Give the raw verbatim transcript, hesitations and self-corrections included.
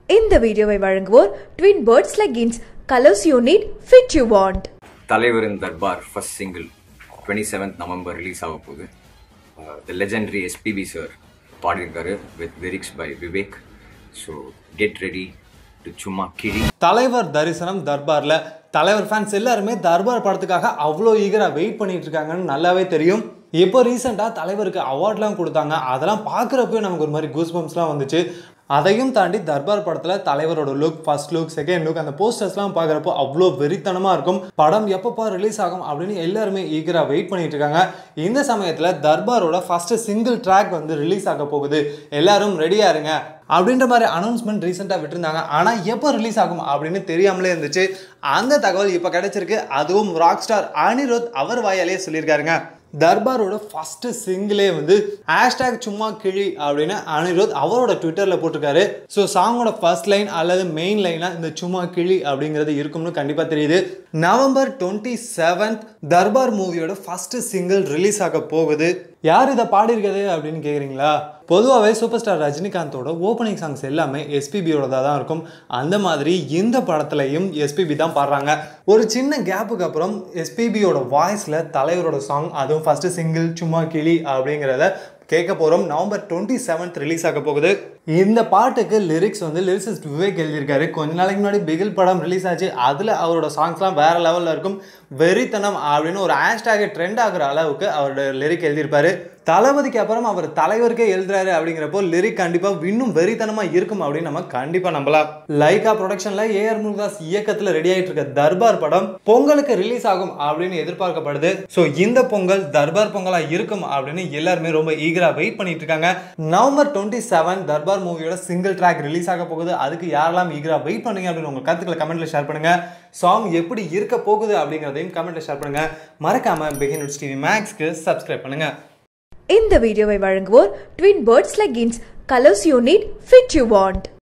இந்த வீடியோவை வழங்குவோர் Twin Birds Leggings, colors you need, fit you want. தலைவரின் Darbar first single twenty-seventh November release ஆக போகுது. The legendary S P B sir பாடியிருக்காரு with lyrics by Vivek. So get ready to Chumma Kizhi. தலைவர் தரிசனம் தர்பார்ல தலைவர் ஃபேன்ஸ் எல்லாருமே தர்பார் படத்துக்காக அவ்வளோ ஈகரா வெயிட் பண்ணிட்டு இருக்காங்கன்னு நல்லாவே தெரியும். இப்போ ரீசெண்டாக தலைவருக்கு அவார்ட்லாம் கொடுத்தாங்க. அதெல்லாம் பார்க்குறப்போ நமக்கு ஒரு மாதிரி கூஸ் பம்ப்ஸ்லாம் வந்துச்சு. அதையும் தாண்டி தர்பார் படத்தில் தலைவரோட look, first look, second look, அந்த போஸ்டர்ஸ்லாம் பார்க்குறப்போ அவ்வளோ வெறித்தனமாக இருக்கும். படம் எப்பப்போ ரிலீஸ் ஆகும் அப்படின்னு எல்லாருமே ஈகராக வெயிட் பண்ணிட்டு இருக்காங்க. இந்த சமயத்தில் தர்பாரோட ஃபர்ஸ்ட் சிங்கிள் ட்ராக் வந்து ரிலீஸ் ஆக போகுது, எல்லாரும் ரெடியாக இருங்க அப்படின்ற மாதிரி அனௌன்ஸ்மெண்ட் ரீசெண்டாக விட்டுருந்தாங்க. ஆனால் எப்போ ரிலீஸ் ஆகும் அப்படின்னு தெரியாமலே இருந்துச்சு. அந்த தகவல் இப்போ கிடைச்சிருக்கு. அதுவும் ராக் ஸ்டார் அனிருத் அவர் வாயாலே சொல்லியிருக்காருங்க. தர்பாரோட ஃபர்ஸ்ட் சிங்கிளே வந்து ஹேஷ்டாக் சும்மா கிழி அப்படின்னு அனிருத் அவரோட ட்விட்டரில் போட்டிருக்காரு. ஸோ சாங்கோட ஃபர்ஸ்ட் லைன் அல்லது மெயின் லைனாக இந்த சும்மா கிழி அப்படிங்கிறது இருக்கும்னு கண்டிப்பாக தெரியுது. நவம்பர் டுவெண்ட்டி செவன்த் தர்பார் மூவியோட ஃபர்ஸ்ட் சிங்கிள் ரிலீஸ் ஆக போகுது. யார் இதை பாடியிருக்கிறது அப்படின்னு கேட்குறீங்களா? பொதுவாகவே சூப்பர் ஸ்டார் ரஜினிகாந்தோட ஓப்பனிங் சாங்ஸ் எல்லாமே எஸ்பிபியோட தான் இருக்கும். அந்த மாதிரி இந்த படத்துலையும் எஸ்பிபி தான் பாடுறாங்க. ஒரு சின்ன கேப்புக்கு அப்புறம் எஸ்பிபியோட வாய்ஸில் தலைவரோட சாங், அதுவும் ஃபர்ஸ்ட் சிங்கிள் சும்மா கிளி அப்படிங்கிறத கேட்க போகிறோம். நவம்பர் டுவெண்ட்டி செவன்த் ரிலீஸ் ஆக போகுது. இந்த பாட்டுக்கு லிரிக்ஸ் வந்து லிரிக்ஸிஸ்ட் விவேக் எழுதியிருக்காரு. கொஞ்ச நாளைக்கு முன்னாடி பிகில் படம் ரிலீஸ் ஆச்சு. அதில் அவரோட சாங்ஸ்லாம் வேறு லெவலில் இருக்கும். வெறித்தனம் அப்படின்னு ஒரு ஹேஷ்டாக் ட்ரெண்ட் ஆகிற அளவுக்கு அவரோட லிரிக் எழுதியிருப்பாரு. தளபதிக்கு அப்புறம் அவர் தலைவருக்கே எழுதுறாரு அப்படிங்கிறப்போ லிரிக் கண்டிப்பாக இன்னும் வெறித்தனமாக இருக்கும் அப்படின்னு நம்ம கண்டிப்பாக நம்பலாம். லைகா ப்ரொடக்ஷனில் ஏ ஆர் முருகதாஸ் இயக்கத்தில் ரெடி ஆகிட்டு இருக்க தர்பார் படம் பொங்கலுக்கு ரிலீஸ் ஆகும் அப்படின்னு எதிர்பார்க்கப்படுது. ஸோ இந்த பொங்கல் தர்பார் பொங்கலாக இருக்கும் அப்படின்னு எல்லாருமே ரொம்ப ஈகரா வெயிட் பண்ணிட்டு இருக்காங்க. நவம்பர் டுவெண்ட்டி செவன் தர்பார் மூவியோட சிங்கிள் ட்ராக் ரிலீஸ் ஆக போகுது. அதுக்கு யாரெல்லாம் ஈகரா வெயிட் பண்ணுங்க அப்படின்னு உங்க கருத்துக்களை கமெண்ட்ல ஷேர் பண்ணுங்க. சாங் எப்படி இருக்க போகுது அப்படிங்கிறதையும் கமெண்ட்ல ஷேர் பண்ணுங்க. மறக்காம பெஹின்வுட்ஸ் டிவி மேக்ஸ்க்கு சப்ஸ்கிரைப் பண்ணுங்க. இந்த வீடியோவை வழங்குவோர் Twin Birds Leggings, colors you need, fit you want.